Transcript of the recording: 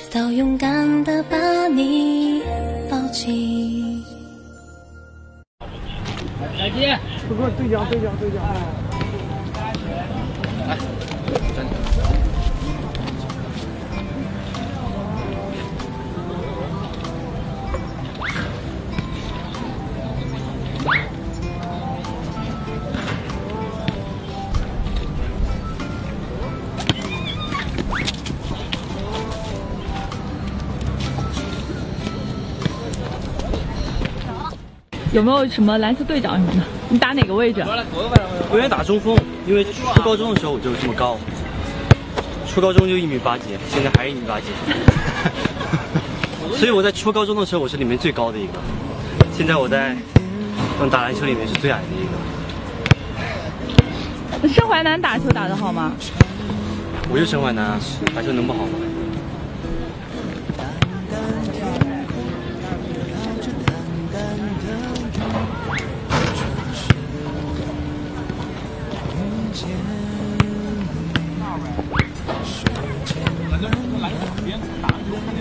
到勇敢地把你抱紧。 再见。 不过对角。 来，站起来。 有没有什么篮球队长什么的？你打哪个位置？ 我原来打中锋，因为初高中的时候我就这么高，初高中就1.8米，现在还是1.8米。所以我在初高中的时候我是里面最高的一个，现在我在打篮球里面是最矮的一那个。 申淮南打球打得好吗？ 我就申淮南啊，打球能不好吗？ 来这边打。